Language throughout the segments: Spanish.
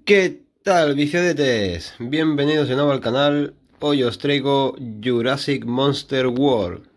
¿Qué tal, viciadetes? Bienvenidos de nuevo al canal. Hoy os traigo Jurassic Monster World.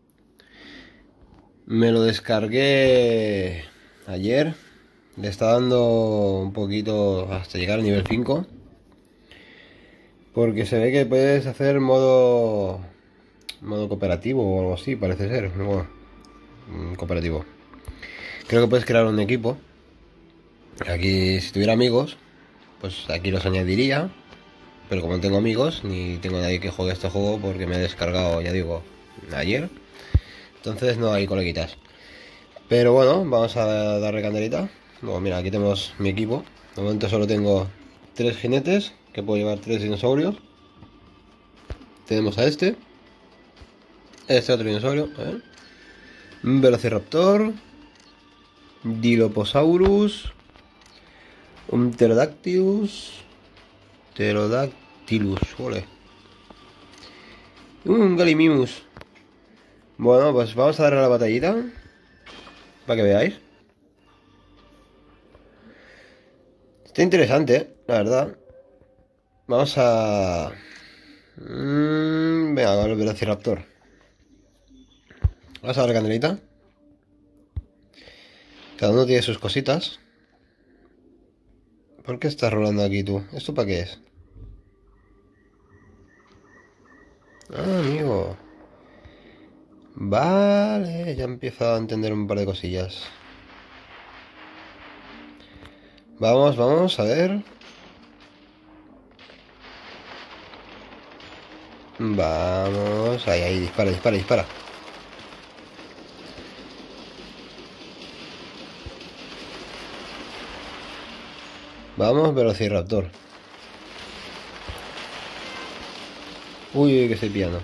Me lo descargué ayer. Le está dando un poquito hasta llegar al nivel 5. Porque se ve que puedes hacer modo cooperativo o algo así, parece ser. Bueno, cooperativo. Creo que puedes crear un equipo. Aquí, si tuviera amigos, pues aquí los añadiría. Pero como no tengo amigos, ni tengo nadie que juegue este juego porque me he descargado, ya digo, ayer. Entonces no hay coleguitas. Pero bueno, vamos a darle candelita. Luego mira, aquí tenemos mi equipo. De momento solo tengo 3 jinetes, que puedo llevar 3 dinosaurios. Tenemos a este otro dinosaurio, un Velociraptor, Dilophosaurus, un Pterodactylus, ole, un Gallimimus. Bueno, pues vamos a darle a la batallita para que veáis. Está interesante, la verdad. Vamos a... venga, con el Velociraptor. Vamos a darle candelita. Cada uno tiene sus cositas. ¿Por qué estás rolando aquí tú? ¿Esto para qué es? Ah, amigo. Vale, ya empiezo a entender un par de cosillas. Vamos, a ver. Vamos, ahí, dispara. Vamos, Velociraptor. Uy, que estoy pillando.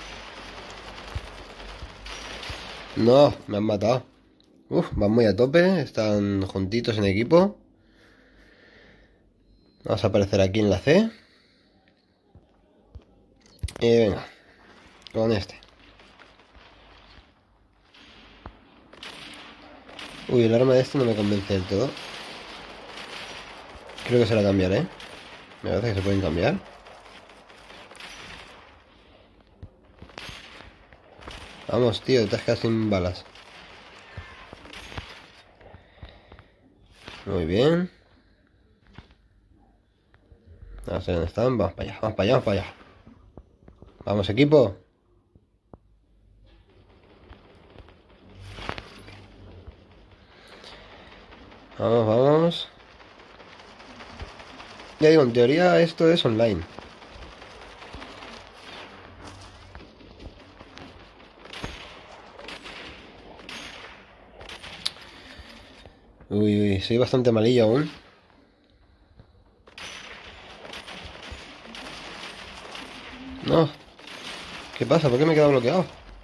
No, me han matado. Van muy a tope, están juntitos en equipo. Vamos a aparecer aquí en la C. Y venga, con este. Uy, el arma de este no me convence del todo. Creo que se la cambiaré. Me parece que se pueden cambiar. Vamos, tío, te has quedado sin balas. Muy bien. No sé dónde están. Vamos para allá. Vamos, equipo. Vamos. Ya digo, en teoría esto es online. Uy, soy bastante malillo aún. No. ¿Qué pasa? ¿Por qué me he quedado bloqueado?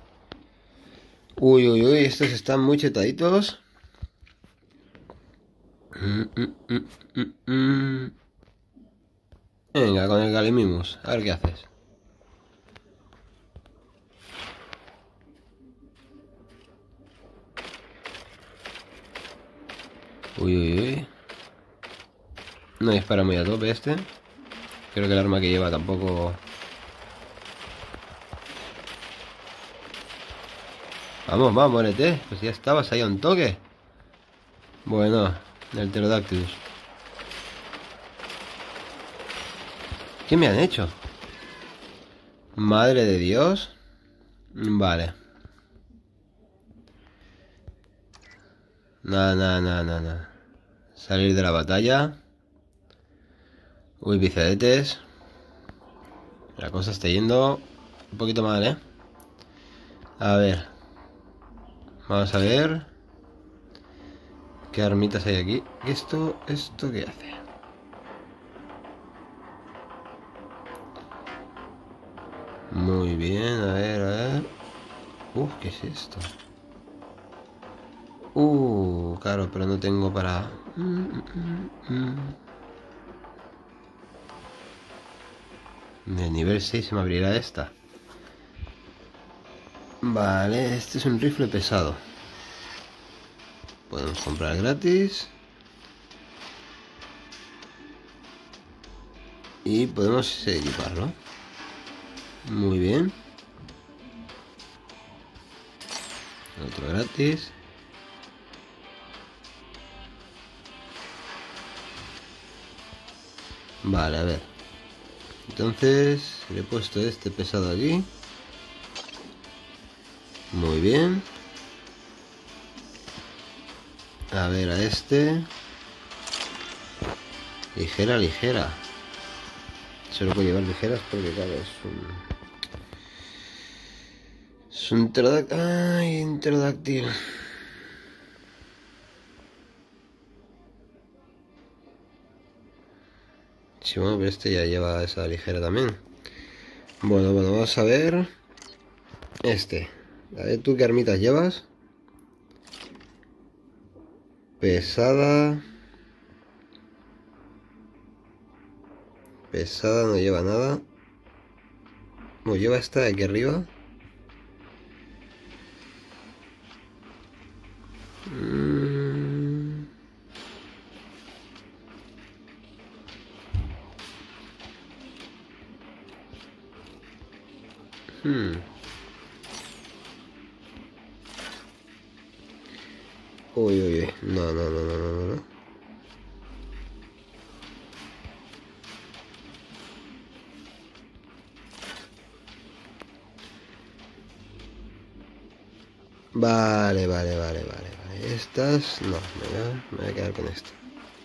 Uy, estos están muy chetaditos. Venga, con el Gallimimus. A ver qué haces. Uy. No dispara muy a tope este. Creo que el arma que lleva tampoco... Vamos, muérete. Pues ya estabas ahí a un toque. Bueno, el Pterodactylus. ¿Qué me han hecho? Madre de Dios. Vale. Nada. Salir de la batalla. Uy, viciadetes. La cosa está yendo un poquito mal, A ver. Vamos a ver. ¿Qué armitas hay aquí? ¿Esto qué hace? Muy bien, a ver. ¿Qué es esto? Claro, pero no tengo para... De nivel 6 se me abrirá esta. Vale, este es un rifle pesado. Podemos comprar gratis. Y podemos equiparlo. Muy bien. Otro gratis. Vale, a ver. Entonces le he puesto este pesado aquí. Muy bien. A ver, a este. Ligera, ligera. Solo puedo llevar ligeras porque claro, es un pterodáctil. Ay, un pterodáctil. Sí, bueno, pero este ya lleva esa ligera también. Bueno, vamos a ver. Este. A ver, ¿tú qué armitas llevas? Pesada. Pesada no lleva nada. Bueno, lleva esta de aquí arriba. Uy, uy, uy. No, no, no, no, no, no. Vale, vale, vale, vale, vale. Estas, no, me voy a quedar con esta.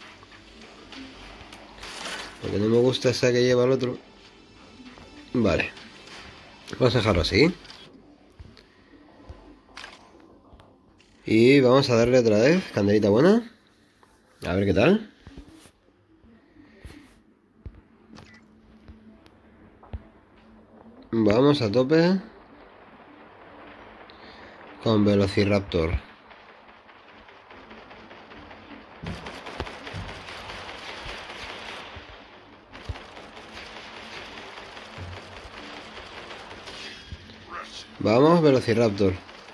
Porque no me gusta esa que lleva el otro. Vale. Vamos a dejarlo así. Y vamos a darle otra vez, candelita buena. A ver qué tal. Vamos a tope. Con Velociraptor. Vamos, Velociraptor.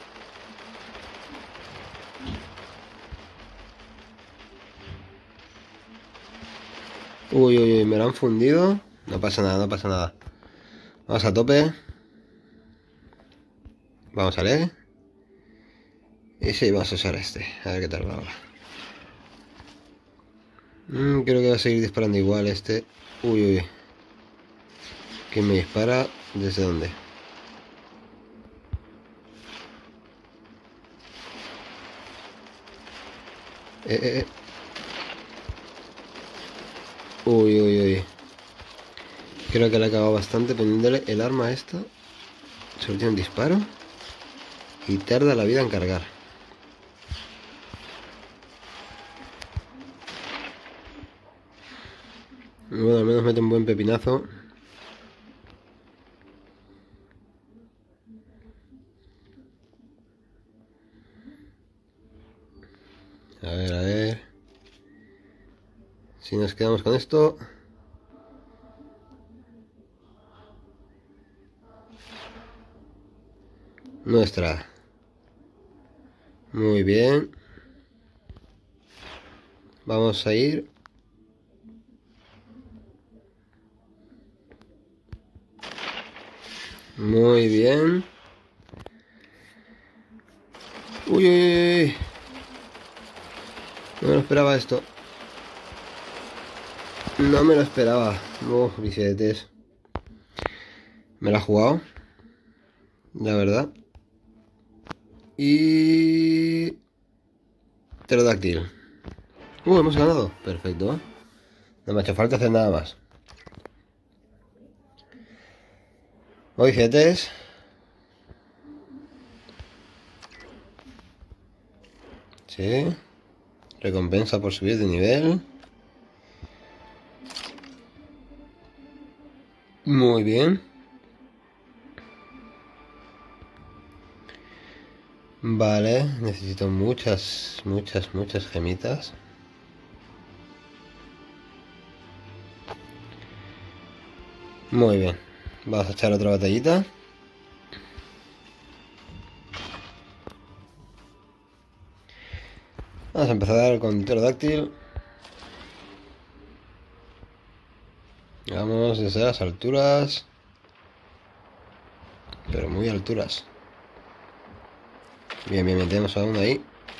Uy, uy, uy, me lo han fundido. No pasa nada, no pasa nada. Vamos a tope. Vamos a leer. Y sí, vamos a usar este. A ver qué tal va ahora. Creo que va a seguir disparando igual este. Uy, uy. ¿Quién me dispara? ¿Desde dónde? Eh. Uy, uy, uy. Creo que le ha acabado bastante poniéndole el arma a esta. Solo tiene un disparo. Y tarda la vida en cargar. Bueno, al menos mete un buen pepinazo. A ver, a ver. Si nos quedamos con esto. Nuestra. Muy bien. Vamos a ir. Muy bien. Uy, uy, uy. No me lo esperaba esto. No me lo esperaba. No, billetes. Me la ha jugado. La verdad. Y... pterodáctil. Hemos ganado. Perfecto. No me ha hecho falta hacer nada más. Hoy GTs. Sí. Recompensa por subir de nivel. Muy bien. Vale, necesito muchas gemitas. Muy bien. Vamos a echar otra batallita. Vamos a empezar con pterodáctil. Vamos desde las alturas. Pero muy alturas. Bien, bien, metemos a uno ahí.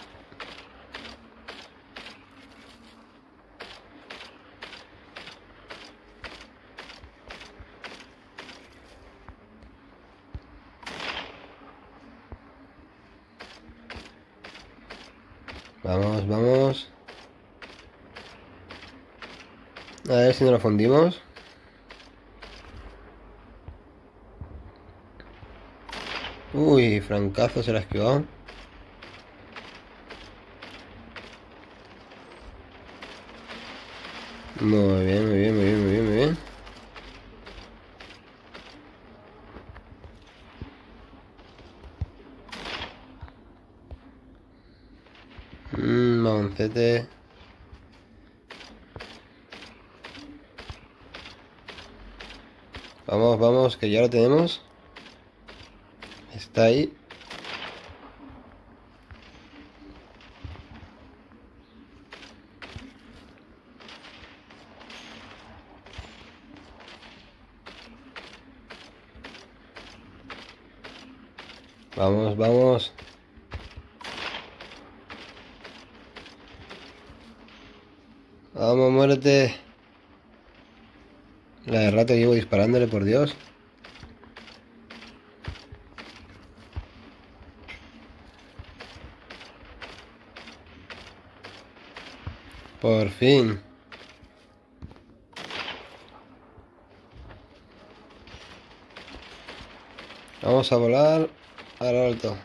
Vamos, vamos. A ver si no lo fundimos. Uy, francazo se la ha esquivado. Muy bien, muy bien, muy bien, muy bien, muy bien. Mamoncete. Vamos, vamos, que ya lo tenemos. Está ahí. Vamos, vamos. Vamos, muérete. La de rato llevo disparándole, por Dios. Por fin. Vamos a volar al alto.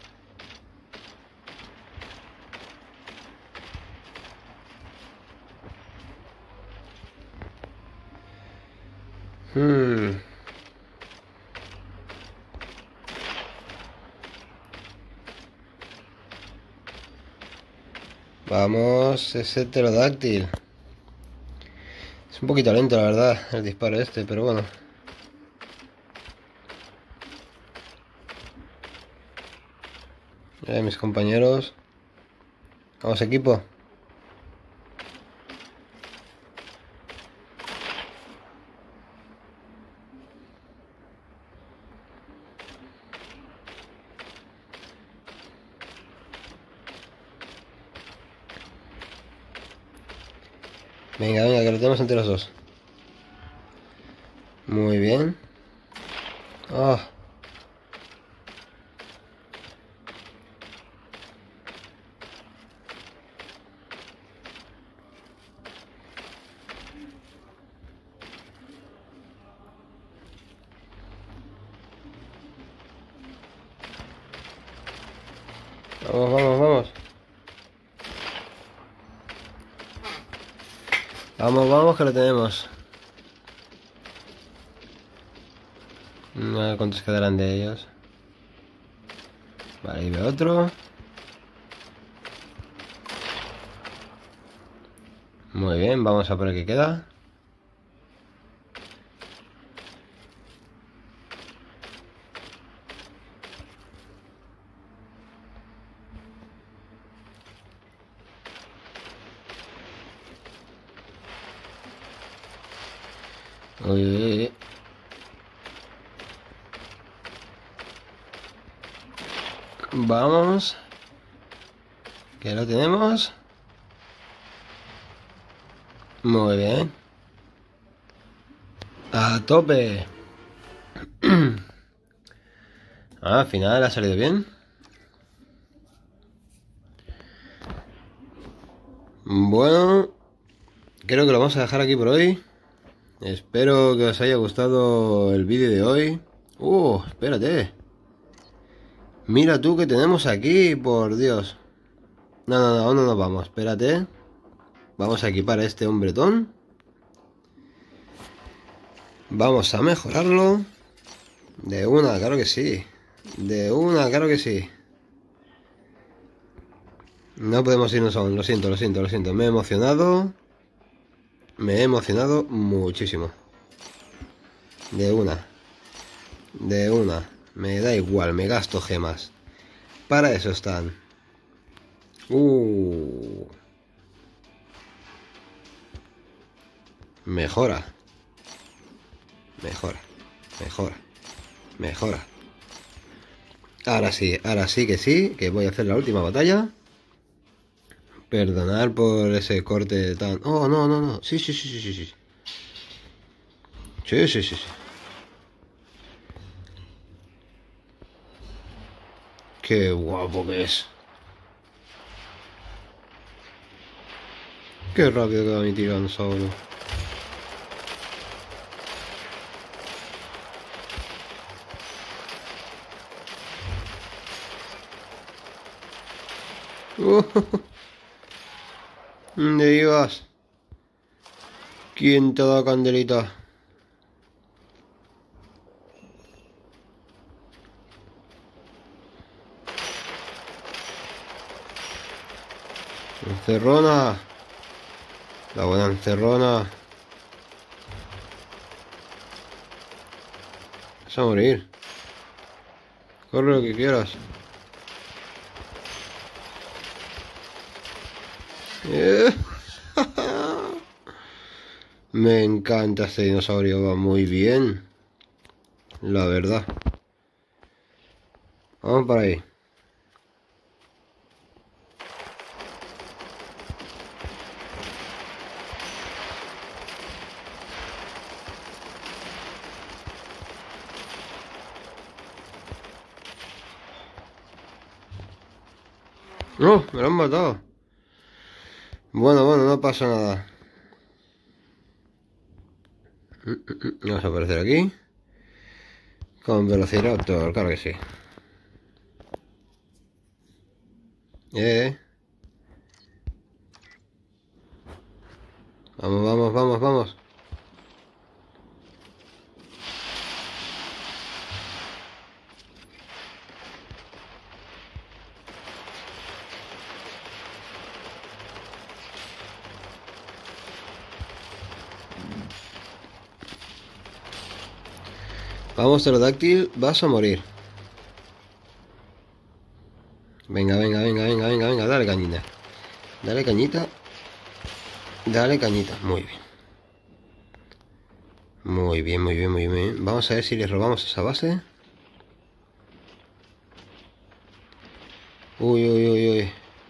Vamos, ese pterodáctil. Es un poquito lento, la verdad, el disparo este, pero bueno. Mis compañeros. Vamos, equipo. Venga, venga, que lo tenemos entre los dos. Muy bien. Oh. Vamos, vamos, vamos. Vamos, vamos, que lo tenemos. A ver cuántos quedarán de ellos. Vale, ahí veo otro. Muy bien, vamos a por el que queda. Uy, uy, uy. Vamos. Que lo tenemos. Muy bien. A tope. Al final ha salido bien. Bueno, creo que lo vamos a dejar aquí por hoy. Espero que os haya gustado el vídeo de hoy. Espérate. Mira tú que tenemos aquí, por Dios. No, no, no, aún no nos vamos, espérate. Vamos a equipar a este hombretón. Vamos a mejorarlo. De una, claro que sí. De una, claro que sí. No podemos irnos aún, lo siento, lo siento, lo siento. Me he emocionado. Me he emocionado muchísimo. De una. De una. Me da igual, me gasto gemas. Para eso están. Mejora. Mejora, mejora, mejora. Ahora sí que sí, que voy a hacer la última batalla. Perdonar por ese corte tan... Oh, no, no, no. Sí, sí, sí, sí, sí, sí. Sí, sí, sí, sí. Qué guapo que es. Qué rápido que va mi tiranosaurio. ¿Dónde ibas? ¿Quién te da candelita? Encerrona. La buena encerrona. Vas a morir. Corre lo que quieras. Me encanta este dinosaurio, va muy bien. La verdad. Vamos para ahí. No, me lo han matado. Bueno, no pasa nada. Vamos a aparecer aquí. Con Velociraptor, claro que sí. Vamos, vamos, vamos, vamos. Vamos, pterodáctil, vas a morir. Venga, venga, venga, venga, venga, venga, dale cañita. Dale cañita. Dale cañita, muy bien. Muy bien, muy bien, muy bien. Vamos a ver si les robamos esa base. Uy, uy, uy,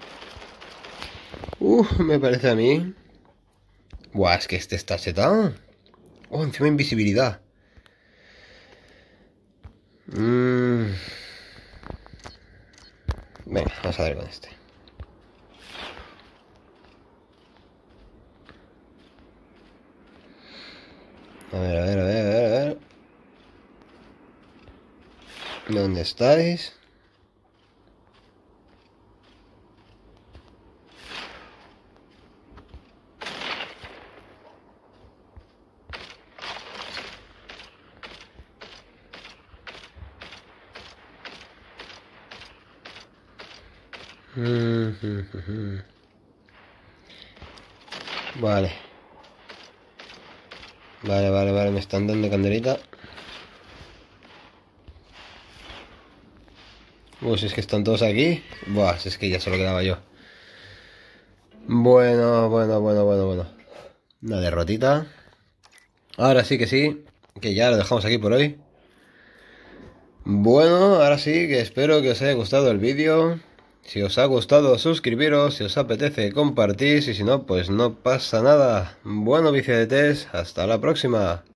uy. Me parece a mí. Buah, es que este está chetado. Oh, encima invisibilidad. Venga, vamos a ver con este. A ver, a ver, a ver, a ver, a ver. ¿Dónde estáis? Vale. Vale, vale, vale, me están dando candelita. Uy, si es que están todos aquí. Buah, si es que ya solo quedaba yo. Bueno. Una derrotita. Ahora sí, que ya lo dejamos aquí por hoy. Bueno, ahora sí, que espero que os haya gustado el vídeo. Si os ha gustado, suscribiros. Si os apetece, compartís. Y si no, pues no pasa nada. Bueno, bicietes, hasta la próxima.